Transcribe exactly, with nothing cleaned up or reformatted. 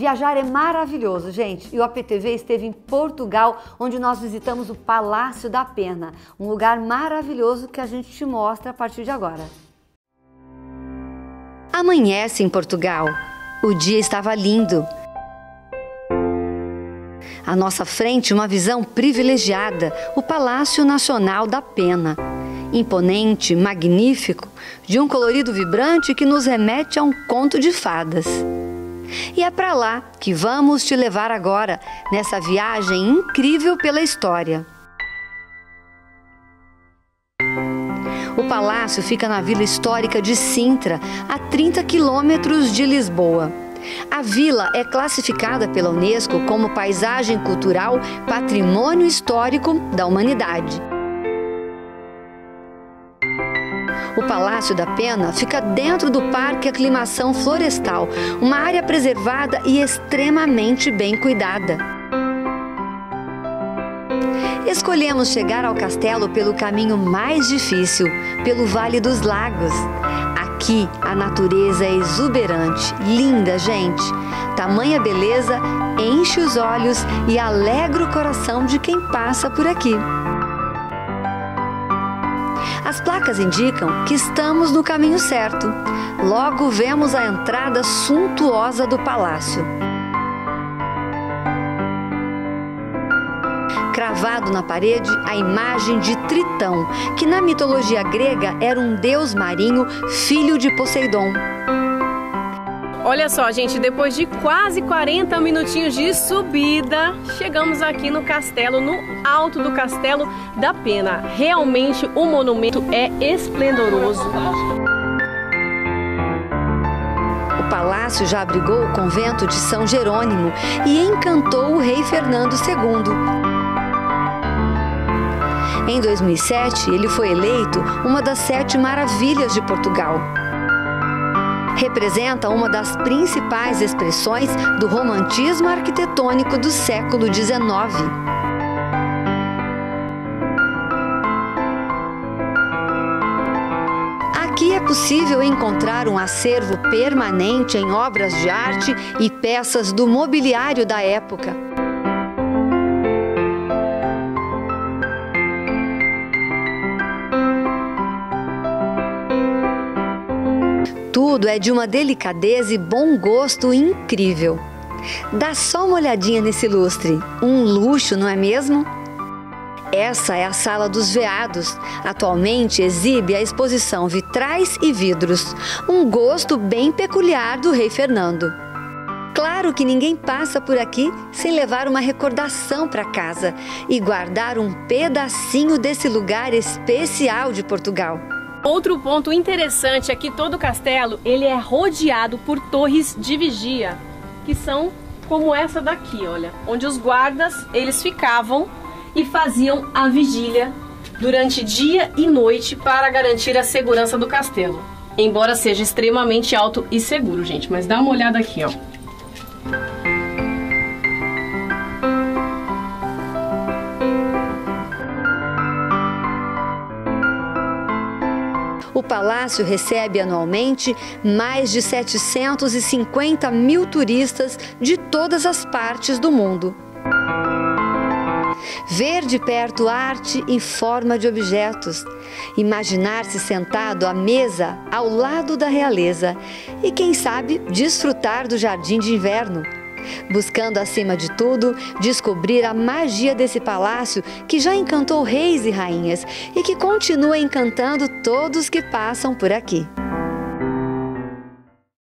Viajar é maravilhoso, gente, e o A P T V esteve em Portugal, onde nós visitamos o Palácio da Pena, um lugar maravilhoso que a gente te mostra a partir de agora. Amanhece em Portugal. O dia estava lindo. À nossa frente, uma visão privilegiada, o Palácio Nacional da Pena. Imponente, magnífico, de um colorido vibrante que nos remete a um conto de fadas. E é para lá que vamos te levar agora, nessa viagem incrível pela história. O palácio fica na Vila Histórica de Sintra, a trinta quilômetros de Lisboa. A vila é classificada pela Unesco como Paisagem Cultural Patrimônio Histórico da Humanidade. O Palácio da Pena fica dentro do Parque Aclimação Florestal, uma área preservada e extremamente bem cuidada. Escolhemos chegar ao castelo pelo caminho mais difícil, pelo Vale dos Lagos. Aqui a natureza é exuberante, linda, gente. Tamanha beleza enche os olhos e alegra o coração de quem passa por aqui. As placas indicam que estamos no caminho certo. Logo vemos a entrada suntuosa do palácio. Cravado na parede, a imagem de Tritão, que na mitologia grega era um deus marinho, filho de Poseidon. Olha só, gente, depois de quase quarenta minutinhos de subida, chegamos aqui no castelo, no alto do Castelo da Pena. Realmente o monumento é esplendoroso. O palácio já abrigou o convento de São Jerônimo e encantou o rei Fernando segundo. Em dois mil e sete, ele foi eleito uma das sete maravilhas de Portugal. Representa uma das principais expressões do romantismo arquitetônico do século dezenove. Aqui é possível encontrar um acervo permanente em obras de arte e peças do mobiliário da época. Tudo é de uma delicadeza e bom gosto incrível. Dá só uma olhadinha nesse lustre. Um luxo, não é mesmo? Essa é a Sala dos Veados. Atualmente exibe a exposição Vitrais e Vidros, um gosto bem peculiar do rei Fernando. Claro que ninguém passa por aqui sem levar uma recordação para casa e guardar um pedacinho desse lugar especial de Portugal. Outro ponto interessante é que todo o castelo ele é rodeado por torres de vigia, que são como essa daqui, olha, onde os guardas eles ficavam e faziam a vigília durante dia e noite para garantir a segurança do castelo. Embora seja extremamente alto e seguro, gente, mas dá uma olhada aqui, ó. O palácio recebe anualmente mais de setecentos e cinquenta mil turistas de todas as partes do mundo. Ver de perto arte em forma de objetos, imaginar-se sentado à mesa ao lado da realeza e, quem sabe, desfrutar do jardim de inverno. Buscando, acima de tudo, descobrir a magia desse palácio que já encantou reis e rainhas e que continua encantando todos que passam por aqui.